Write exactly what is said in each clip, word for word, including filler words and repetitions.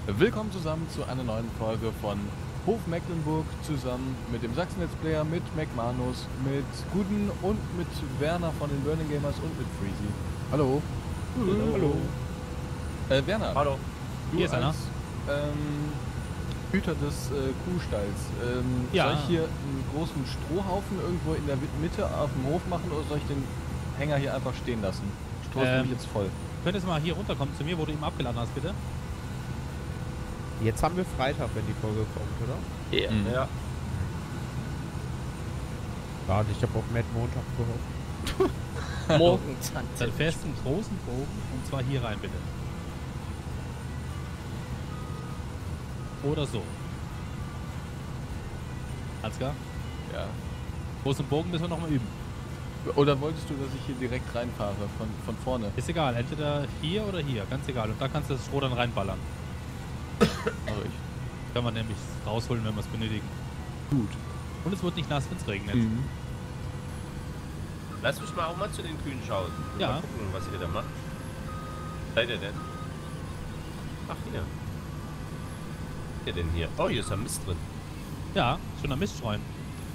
Willkommen zusammen zu einer neuen Folge von Hof Mecklenburg zusammen mit dem Sachsen-Let's Player, mit McManus, mit Guden und mit Werner von den Burning Gamers und mit Freezy. Hallo. Hallo. Hallo. Äh, Werner. Hallo. Du Hier ist als einer. Ähm, Hüter des äh, Kuhstalls. Ähm, Ja. Soll ich hier einen großen Strohhaufen irgendwo in der Mitte auf dem Hof machen oder soll ich den Hänger hier einfach stehen lassen? Stroh ist Ähm, nämlich jetzt voll. Könntest du mal hier runterkommen zu mir, wo du eben abgeladen hast, bitte? Jetzt haben wir Freitag, wenn die Folge kommt, oder? Ja. Mhm. Ja. Warte, ich habe auf Matt Montag gehofft. Morgen Dann fährst du einen großen Bogen und zwar hier rein, bitte. Oder so. Alles klar? Ja. Großen Bogen müssen wir nochmal üben. Oder wolltest du, dass ich hier direkt reinfahre, von, von vorne? Ist egal, entweder hier oder hier, ganz egal. Und da kannst du das Stroh dann reinballern. Also ich. Kann man nämlich rausholen, wenn wir es benötigen. Gut. Und es wird nicht nass, wenn es regnet. Mhm. Lass mich mal auch mal zu den Kühen schauen. Ja. Mal gucken, was ihr da macht. Seid ihr denn? Ach, hier. Was ist ihr denn hier? Oh, hier ist ein Mist drin. Ja, schon am Mist streuen.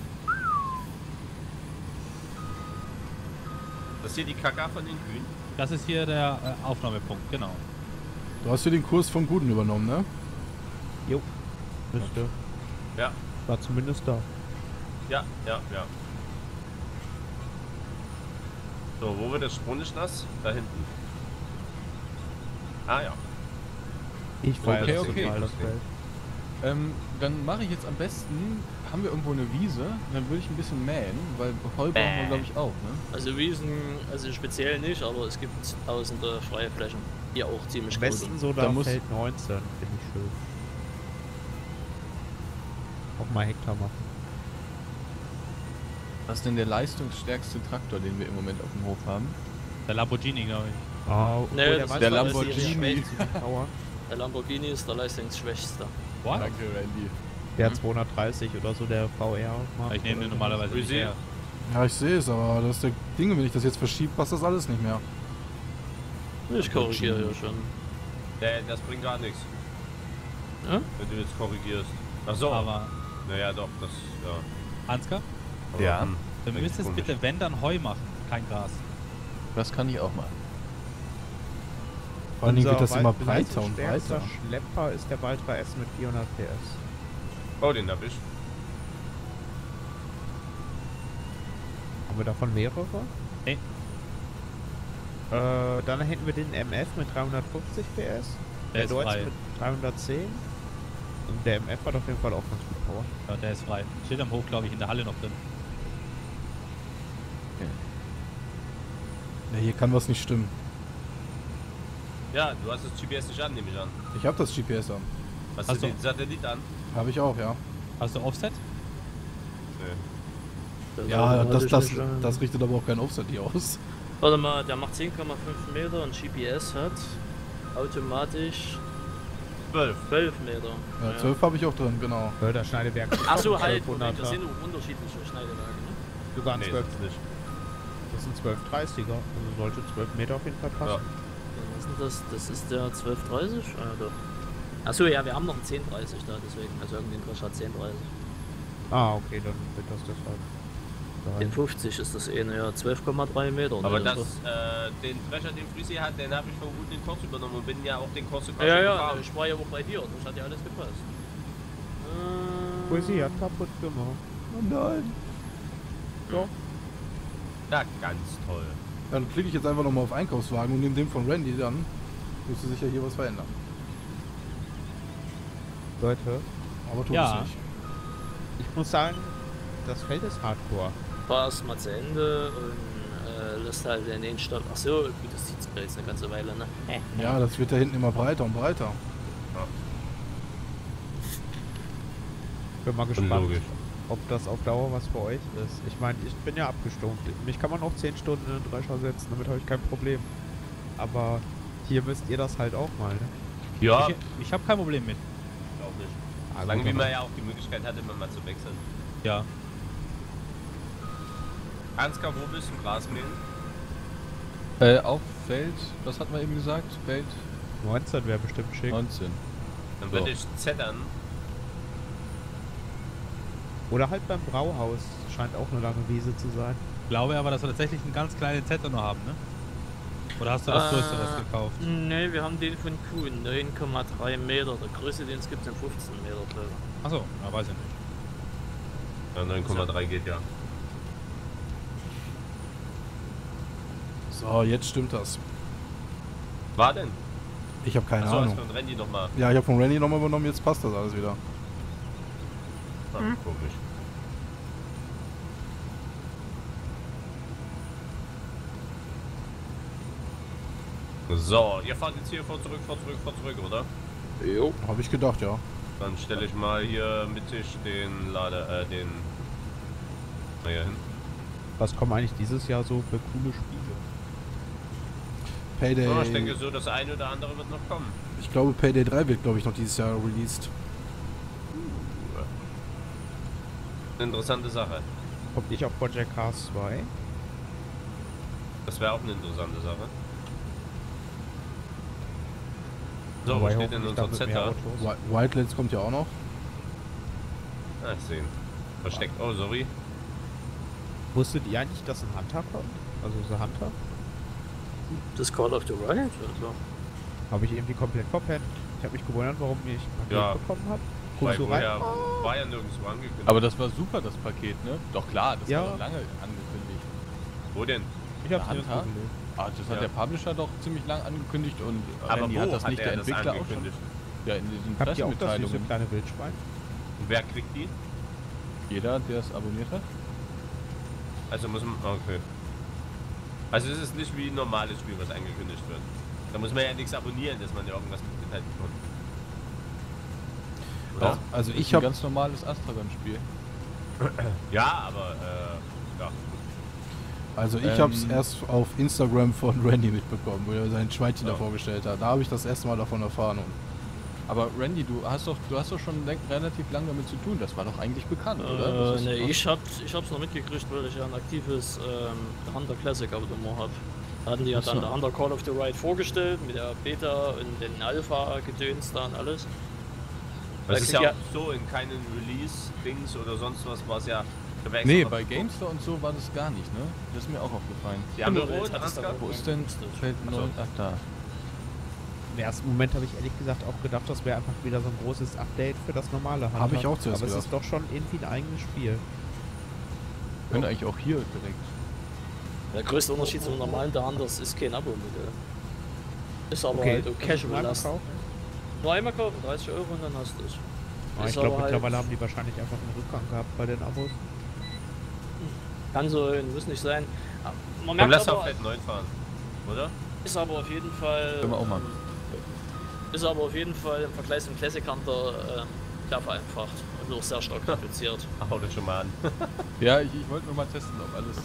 Das ist hier die Kaka von den Kühen. Das ist hier der äh, Aufnahmepunkt, genau. Du hast hier den Kurs vom Guten übernommen, ne? Jo. Müsste. Ja. War zumindest da. Ja, ja, ja. So, wo wird das Stroh nicht nass? Da hinten. Ah ja. Ich Okay, feiere das okay. total, das Feld. Ähm, dann mache ich jetzt am besten, haben wir irgendwo eine Wiese, dann würde ich ein bisschen mähen, weil Heu brauchen wir glaube ich auch, ne? Also Wiesen, also speziell nicht, aber es gibt tausende freie Flächen, die auch ziemlich Am gut besten sind. so Da da muss- Feld neunzehn, finde ich schön. Auch mal Hektar machen. Was ist denn der leistungsstärkste Traktor, den wir im Moment auf dem Hof haben? Der Lamborghini, glaube ich. Oh, Nee, obwohl das manchmal der ist Lamborghini. ziemlich Power. Der Lamborghini ist der leistungsschwächste. What? Danke, Randy. Der hat zweihundertdreißig oder so, der V R. macht Ich nehme den oder normalerweise nicht Grüße. her. Ja, ich sehe es, aber das ist der Ding, wenn ich das jetzt verschiebe, passt das alles nicht mehr. Ich korrigiere ja schon. Nee, das bringt gar nichts. Ja? Wenn du jetzt korrigierst. Ach so. Aber, Naja, doch, das, ja. Ansgar, Aber, Ja. hm, du bringt müsstest komisch. bitte, wenn, dann Heu machen, kein Gras. Das kann ich auch machen. Vor allen Dingen wird das Unser immer weit- breiter und leistungsstärkster breiter. Schlepper ist der Valtra S mit vierhundert P S. Oh, den hab ich. Haben wir davon mehrere? Nee. Äh, dann hätten wir den M F mit dreihundertfünfzig P S. Der Der ist Deutz frei. mit dreihundertzehn. Und der M F hat auf jeden Fall auch ganz gut Power. Ja, der ist frei. Steht am Hof, glaube ich, in der Halle noch drin. Ja, hier kann was nicht stimmen. Ja, du hast das G P S nicht an, nehme ich an. Ich habe das G P S an. Hast Hast du du- den Satellit an? Habe ich auch, ja. Hast du Offset? Nee. Ja, das, das, nicht, äh, das richtet aber auch kein Offset hier aus. Warte mal, der macht zehn Komma fünf Meter und G P S hat automatisch zwölf. zwölf Meter. Ja, zwölf habe ich auch drin, genau. Förder Schneidewerk. Achso, halt, zwölfhundert. Moment, das sind unterschiedliche Schneidewerke, ne? Sogar ein Nee, zwölf. das ist nicht. Das sind zwölf dreißiger. Also sollte zwölf Meter auf jeden Fall passen. Ja, was ist denn das? Das ist der zwölf dreißig? Ah, ja, doch. Achso, ja, wir haben noch einen zehn dreißig da, deswegen. Also irgendwie ein Drescher hat zehn dreißig. Ah, okay, dann wird das deshalb. Den fünfzig ist das eh, ja, zwölf Komma drei Meter. Aber ne, das, ist äh, den Drescher, den Freezy hat, den habe ich von gut den Kurs übernommen und bin ja auch den Kurs doch- Ja, ja, ich war ja auch bei dir, das hat ja alles gepasst. Äh, Poesie hat kaputt gemacht. Oh nein. Ja, ganz toll. Dann klicke ich jetzt einfach nochmal auf Einkaufswagen und nehme den von Randy, dann müsste sich ja hier was verändern. Leute, Aber tut Ja. es nicht. ich muss sagen, das Feld ist hardcore. Fahr erst mal zu Ende und äh, lässt halt den nächsten Stopp. Achso, gut, das zieht sich jetzt eine ganze Weile, ne? Ja, das wird da hinten immer breiter und breiter. Bin mal gespannt, Unlogisch. ob das auf Dauer was für euch ist. Ich meine, ich bin ja abgestumpft. Mich kann man auch zehn Stunden in den Drescher setzen, damit habe ich kein Problem. Aber hier müsst ihr das halt auch mal, ne? Ja, Ich, ich habe kein Problem mit. auch nicht. Ah, Solange gut, wie man aber- ja auch die Möglichkeit hat, immer mal zu wechseln. Ja. Ansgar, wo willst du Gras mähen? Äh, auf Feld, was hat man eben gesagt? Feld neunzehn wäre bestimmt schick. neunzehn. Dann So. würde ich zettern. Oder halt beim Brauhaus. Scheint auch eine lange Wiese zu sein. Ich glaube aber, dass wir tatsächlich einen ganz kleinen Zetter nur haben, ne? Oder hast du das Äh, größeres gekauft? Ne, wir haben den von Kuhn, neun Komma drei Meter. Der größte, den es gibt, sind fünfzehn Meter, glaube ich. Achso, ja, weiß ich nicht. Ja, neun Komma drei geht ja. So, jetzt stimmt das. War denn? Ich habe keine Achso, hast Ahnung. du von Randy nochmal. Ja, ich habe von Randy nochmal übernommen, jetzt passt das alles wieder. Ah, komisch. So, ihr fahrt jetzt hier vor zurück, vor zurück, vor zurück, oder? Jo. Habe ich gedacht, ja. Dann stelle ich mal hier mittig den Lade, äh, den... Naja hin. Was kommen eigentlich dieses Jahr so für coole Spiele? Payday. Oh, ich denke so, das eine oder andere wird noch kommen. Ich glaube, Payday drei wird, glaube ich, noch dieses Jahr released. Eine interessante Sache. Kommt nicht auf Project Cars zwei? Das wäre auch eine interessante Sache. So, Wobei wo steht denn hoffentlich unser damit mehr Zetter? Autos. Wi- Wildlands kommt ja auch noch. Ah, ich sehen. Versteckt. Oh, sorry. Wusstet ihr eigentlich, dass ein Hunter kommt? Also so Hunter? Das Call of the Wild? Also. Habe ich irgendwie komplett verpennt. Ich habe mich gewundert, warum ich ein Paket Ja. bekommen habe. Weil Guckst du rein? vorher war ja nirgendwo angekündigt. Aber das war super, das Paket, ne? Doch klar, das Ja. war doch lange angekündigt. Wo denn? Ich hab's Der nirgendwo Hunter? gelesen. Ah, das hat Ja. der Publisher doch ziemlich lang angekündigt und Aber Randy wo hat das hat nicht, er der das Entwickler auch schon. angekündigt? Ja, in diesen Habt ihr auch das süße Pressemitteilungen. kleine Wildschwein? Und wer kriegt die? Jeder, der es abonniert hat. Also muss man... Okay. Also es ist nicht wie ein normales Spiel, was angekündigt wird. Da muss man ja nichts abonnieren, dass man ja irgendwas mitgeteilt bekommt. Oder? Also Das ist ich ein habe ganz normales Astragon-Spiel. Ja, aber äh, ja. also ich Ähm, hab's erst auf Instagram von Randy mitbekommen, wo er sein Schweinchen Ja. da vorgestellt hat. Da habe ich das erste Mal davon erfahren. Und Aber Randy, du hast doch, du hast doch schon le- relativ lange damit zu tun. Das war doch eigentlich bekannt, oder? Äh, Das ist ne, doch- ich hab's, ich hab's noch mitgekriegt, weil ich ja ein aktives ähm, Hunter Classic Abonnement hab. Da hatten die ja Ach so. dann der Hunter Call of the Ride vorgestellt, mit der Beta und den Alpha-Gedöns da und alles. Das Da ist ja krieg auch so in keinen Release-Dings oder sonst was, war es ja... ich hab ja extra Nee, mal bei geguckt. GameStar und so war das gar nicht, ne? Das ist mir auch aufgefallen. Die haben Emerald rot, hat es da Ansgar? Wo ist denn Feld Ach so. neun? Ach, da. Im ersten Moment habe ich ehrlich gesagt auch gedacht, das wäre einfach wieder so ein großes Update für das normale Hunter. Hab ich auch zuerst Aber es gedacht. ist doch schon irgendwie ein eigenes Spiel. Können eigentlich auch hier direkt. Der größte Unterschied zum normalen der Hunters ist kein Abo-Modell. Ist aber halt so Hast du casual mal last. gekauft? Nur einmal kaufen, dreißig Euro und dann hast du es. Ah, ich Ist glaube, aber halt- mittlerweile haben die wahrscheinlich einfach einen Rückgang gehabt bei den Abos. Kann so, muss nicht sein. Man Komm, merkt lass aber, auf Feld neun fahren. Oder? ist aber auf jeden Fall. Können wir auch machen. Ist aber auf jeden Fall im Vergleich zum Classic Hunter äh, sehr vereinfacht und auch sehr stark reduziert. Hau das schon mal an. Ja, ich, ich wollte nur mal testen, ob alles.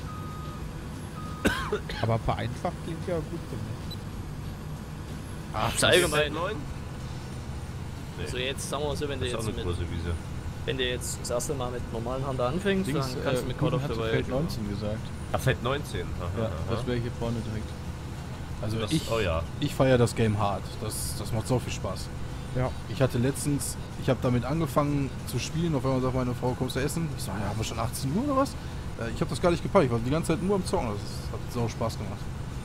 Aber vereinfacht klingt ja gut, finde ich. Ach, Feld allgemein. neun? Nee. So jetzt sagen wir mal so, wenn du Das ist auch jetzt eine mit, große Wiese. wenn du jetzt das erste Mal mit normalen Hunter anfängst, Dings, dann kannst äh, du mit Call of hat the zu Wild. Feld neunzehn gesagt. Ah, Feld neunzehn. Aha, Ja, aha. das wäre hier vorne direkt. also Das- ich, oh ja. ich feiere das Game hart. Das, das macht so viel Spaß. Ja. Ich hatte letztens, ich habe damit angefangen zu spielen. Auf einmal sagt meine Frau, kommst du essen? Ich sage, ja, haben wir schon achtzehn Uhr oder was? Äh, Ich habe das gar nicht gepackt. Ich war die ganze Zeit nur am Zocken. Das hat so Spaß gemacht.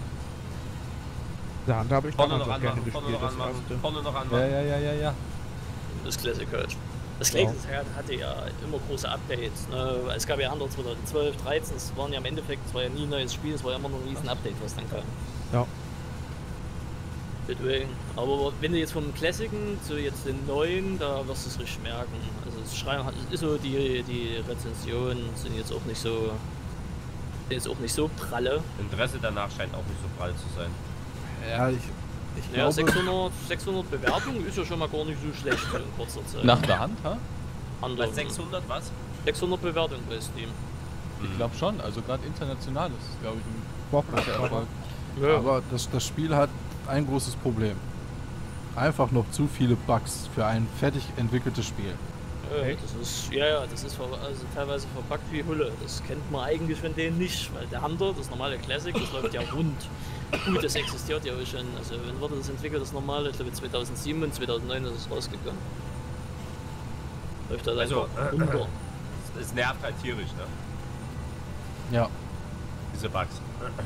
Der Hunter habe ich Vorne damals noch auch gerne anmachen, vorne gespielt, noch das anmachen, erste. vorne noch Ja, anmachen. ja, ja, ja, ja. Das Classic halt. Das Classic hatte ja immer große Updates. Ne? Es gab ja andere zweitausendzwölf, dreizehn, es waren ja im Endeffekt, es war ja nie ein neues Spiel, es war ja immer nur ein riesen Update, was dann kam. Ja. Deswegen. Aber wenn du jetzt vom Classicen zu jetzt den neuen, da wirst du es richtig merken. Also es schreiben, es ist so, die, die Rezensionen sind jetzt auch nicht so, sind jetzt auch nicht so pralle. Interesse danach scheint auch nicht so prall zu sein. Ja, ich, ich Ja, glaube... sechshundert, sechshundert Bewertungen ist ja schon mal gar nicht so schlecht für in kurzer Zeit. Nach der Hand, ha? Andere, Was, sechshundert was? sechshundert Bewertungen bei Steam. Ich glaube schon. Also gerade international ist es, glaube ich, ein Boah, großer Erfolg. Ja. Aber das, das Spiel hat ein großes Problem. Einfach noch zu viele Bugs für ein fertig entwickeltes Spiel. Ja, Echt? das ist, ja, ja, das ist ver also teilweise verpackt wie Hulle. Das kennt man eigentlich von denen nicht, weil der Hunter, das normale Classic, das läuft ja rund. Gut, das existiert ja auch schon. Also, wenn wurde das entwickelt, das normale? Ich glaube zweitausendsieben und zweitausendneun ist es rausgegangen. Läuft da Also, einfach runter. Es nervt halt tierisch, ne? Ja. Diese Bugs.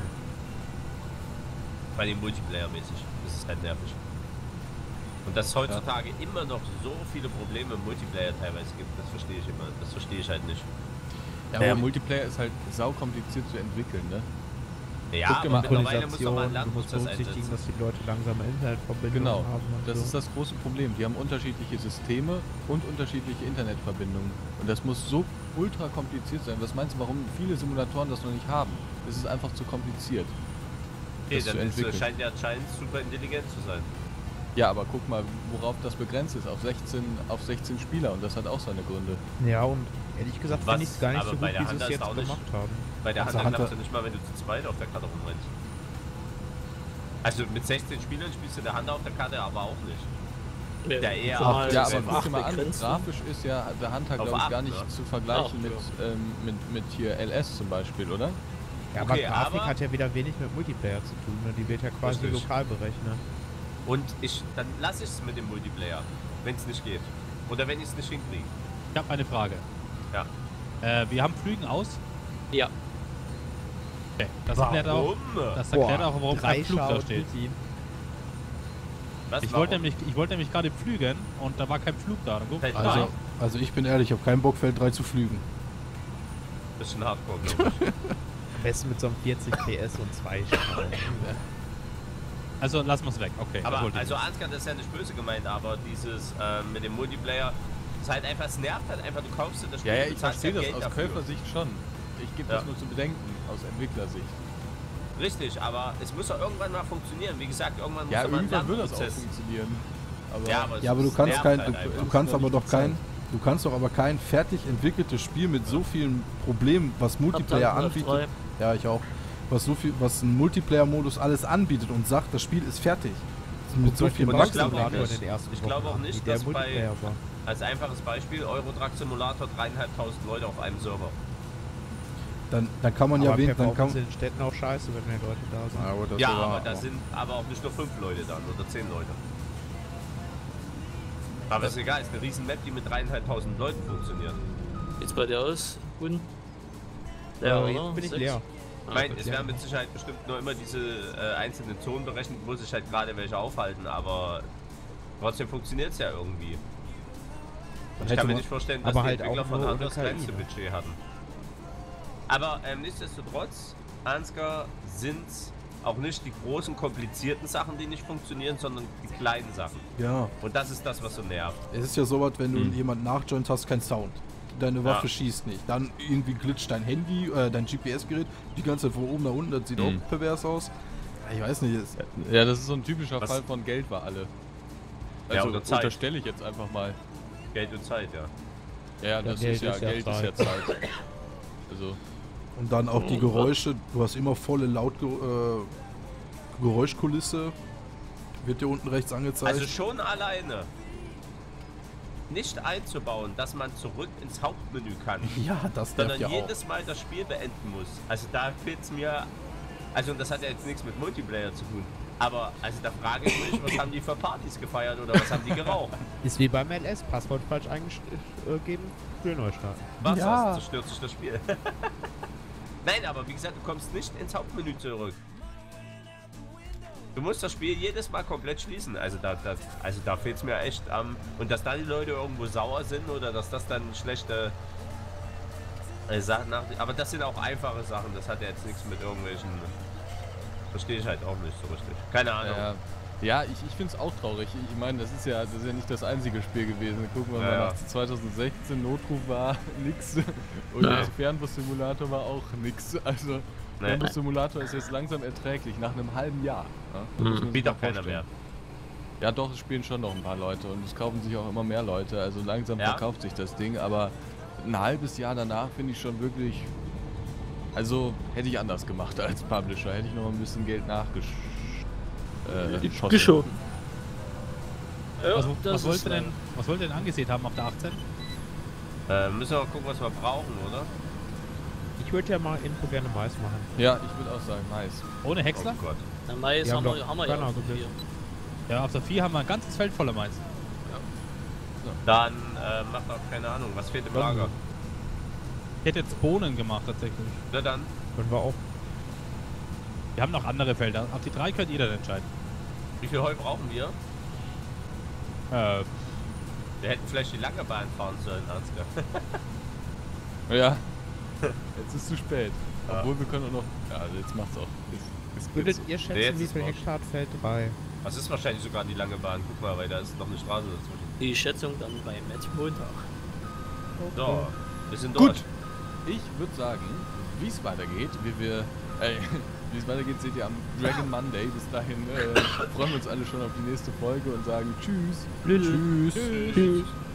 Bei dem Multiplayer-mäßig. Das ist halt nervig. Und dass es heutzutage ja. immer noch so viele Probleme im Multiplayer teilweise gibt, das verstehe ich immer. Das verstehe ich halt nicht. Ja, aber Multiplayer ist halt saukompliziert zu entwickeln, ne? Ja, Guck dir mal, mittlerweile muss man mal einen du musst Lernprozess berücksichtigen, einsetzen. dass die Leute langsame Internetverbindungen Genau, haben. und das so. ist das große Problem. Die haben unterschiedliche Systeme und unterschiedliche Internetverbindungen. Und das muss so ultra kompliziert sein. Was meinst du, warum viele Simulatoren das noch nicht haben? Es ist einfach zu kompliziert. Okay, das zu dann ist, entwickeln. scheint der scheint super intelligent zu sein. Ja, aber guck mal, worauf das begrenzt ist. Auf sechzehn, auf sechzehn Spieler. Und das hat auch seine Gründe. Ja, und ehrlich gesagt Was? finde ich es gar nicht Aber so bei gut, der wie sie Hunter es ist jetzt auch nicht- gemacht haben. Bei der Also Hand Hunter- klappt es ja nicht mal, wenn du zu zweit auf der Karte rumrennst. Also mit sechzehn Spielern spielst du der Hand auf der Karte aber auch nicht. Ja, eher normal acht. Ja, ist aber auf guck acht dir mal an, begrenzt. grafisch ist ja der Hunter, Auf glaube ich, acht, gar nicht ne? zu vergleichen Acht, mit, ähm, mit, mit hier L S zum Beispiel, oder? Ja, Okay, aber Grafik aber- hat ja wieder wenig mit Multiplayer zu tun. Ne? Die wird ja quasi Richtig. lokal berechnet. Und ich, dann lass ich es mit dem Multiplayer, wenn es nicht geht. Oder wenn ich es nicht hinkriege. Ich habe eine Frage. Ja. Äh, wir haben Flügen aus. Ja, Okay. Das erklärt auch, Warum? das erklärt auch, warum kein Flug da Dreischau steht. Putin. Was, Ich warum? wollte nämlich, ich wollte nämlich gerade fliegen und da war kein Flug da. Dann guck, Fällt also, drei. Also, also ich bin ehrlich, ich habe keinen Bock, Feld drei zu flügen. Bisschen hardcore, glaube ich. Am besten mit so einem vierzig P S und zwei Strahlen. also lassen wir es weg. Okay. das Aber wollte ich also nicht. Ansgar, das ist ja nicht böse gemeint, aber dieses ähm, mit dem Multiplayer ist halt einfach, es nervt halt einfach, du kaufst dir das Spiel, Ja, ja, du ich zahlst verstehe das Geld aus dafür. Käufersicht schon. Ich gebe Ja. das nur zu bedenken, aus Entwicklersicht. Richtig, aber es muss doch irgendwann mal funktionieren. Wie gesagt, irgendwann muss Ja, doch mal ein irgendwann wird das auch Lernprozess. funktionieren. Aber Ja, aber, es Ja, aber du es kannst nervt kein, halt du, einfach. du kannst noch aber nicht doch die kein, du kannst doch aber kein fertig entwickeltes Spiel mit so vielen Problemen, was Multiplayer Abdanken F drei. anbietet. Ja, ich auch. Was so viel, was ein Multiplayer-Modus alles anbietet und sagt, das Spiel ist fertig. Mit so vielen Und Bugs ich glaube auch und nicht- alles. in den ersten ich glaube Wochen auch hatten, nicht, wie der dass bei- Multiplayer war. Als einfaches Beispiel, Eurotruck Simulator, dreieinhalbtausend Leute auf einem Server. Dann, dann kann man ja Aber wen, dann Performance kann in den Städten auch scheiße, wenn mehr Leute da sind. Ja, gut, das Ja, war- aber da sind aber auch nicht nur fünf Leute dann oder zehn Leute. Aber ist egal, ist eine riesen Map, die mit dreieinhalbtausend Leuten funktioniert. Geht's bei dir aus, Guten? Ja, oder? jetzt bin ich Sechs? leer. Ich meine, okay. es werden mit Sicherheit bestimmt nur immer diese äh, einzelnen Zonen berechnet, wo sich halt gerade welche aufhalten, aber trotzdem funktioniert es ja irgendwie. Und ich hätte kann mir man- nicht vorstellen, dass aber die halt Entwickler auch von nur Hunt das ohne K I, kleinste ne? Budget hatten. Aber ähm, nichtsdestotrotz, Ansgar, sind auch nicht die großen, komplizierten Sachen, die nicht funktionieren, sondern die kleinen Sachen. Ja, Und das ist das, was so nervt. es ist ja so was, wenn du Hm. jemanden nachjoint hast, kein Sound. Deine Waffe Ja. schießt nicht. Dann irgendwie glitscht dein Handy, äh, dein G P S-Gerät die ganze Zeit von oben nach unten, das sieht Hm. auch pervers aus. Ja, ich weiß nicht, es, ja, das ist so ein typischer Was? Fall von Geld war alle. Ja, Also oder Zeit. unterstelle ich jetzt einfach mal. Geld und Zeit, ja. Ja, ja, das Geld ist ja, ist ja Geld ist ja Zeit. Zeit. Also, und dann auch die Oh, Geräusche, du hast immer volle Laut äh, Geräuschkulisse. Wird dir unten rechts angezeigt. Also schon alleine nicht einzubauen, dass man zurück ins Hauptmenü kann, ja, das nervt sondern ja auch. jedes Mal das Spiel beenden muss. Also da fehlt es mir, also und das hat ja jetzt nichts mit Multiplayer zu tun, aber also da frage ich mich, was haben die für Partys gefeiert oder was haben die geraucht? Ist wie beim L S, Passwort falsch eingegeben, Spiel neu starten. Was, Ja. was zerstört sich das Spiel? Nein, aber wie gesagt, du kommst nicht ins Hauptmenü zurück. Du musst das Spiel jedes Mal komplett schließen. Also da, da, also da fehlt es mir echt am. und dass da die Leute irgendwo sauer sind oder dass das dann schlechte äh, Sachen nach. Aber das sind auch einfache Sachen. Das hat ja jetzt nichts mit irgendwelchen. Verstehe ich halt auch nicht so richtig. Keine Ahnung. ja, ja, ich, ich finde es auch traurig. Ich, ich meine, das ist ja das ist ja nicht das einzige Spiel gewesen. Gucken wir Ja, mal ja. nach zwanzig sechzehn, Notruf war nix. Und Ja. der Fernbus-Simulator war auch nix. Also, Nee. Fernbus-Simulator ist jetzt langsam erträglich, nach einem halben Jahr. Ja? Das muss man sich Spielt mal doch keiner vorstellen. mehr. Ja doch, es spielen schon noch ein paar Leute und es kaufen sich auch immer mehr Leute, also langsam Ja. verkauft sich das Ding, aber ein halbes Jahr danach finde ich schon wirklich, also hätte ich anders gemacht als Publisher, hätte ich noch mal ein bisschen Geld nachgeschossen. Äh, geschossen. Geschoben. Ja, Was, das was, wollt ist, ihr denn, was wollt ihr denn angesehen haben auf der achtzehn? Äh, müssen wir mal gucken, was wir brauchen, oder? Ich würde ja mal Info gerne Mais machen. Ja, ich würde auch sagen, Mais. Ohne Häcksler? Oh Gott. Der Mais Die haben haben wir, doch haben wir ja Körner auf der gebildet. vier. Ja, auf der vier haben wir ein ganzes Feld voller Mais. Dann äh, macht auch keine Ahnung, was fehlt im Lager. Ich hätte jetzt Bohnen gemacht tatsächlich. Na dann, Können wir auch. Wir haben noch andere Felder. Auf die drei könnt ihr dann entscheiden. wie viel Heu brauchen wir? Äh, Wir hätten vielleicht die lange Bahn fahren sollen, Ansgar. Ja. Jetzt ist zu spät. Ja. Obwohl wir können auch noch. Ja, also jetzt macht's auch. Ist, ist Würdet jetzt ihr Nee, schätzen, jetzt wie ist viel Marsch. Hektar hat Feld drei? Das ist wahrscheinlich sogar die lange Bahn. Guck mal, weil da ist noch eine Straße dazwischen. Die Schätzung dann bei Matt Montag. So, wir sind Gut. durch. Ich würde sagen, wie es weitergeht, wie wir. Ey, wie es weitergeht, seht ihr am Dragon Monday. Bis dahin äh, freuen wir uns alle schon auf die nächste Folge und sagen Tschüss. Tschüss. Tschüss. Tschüss.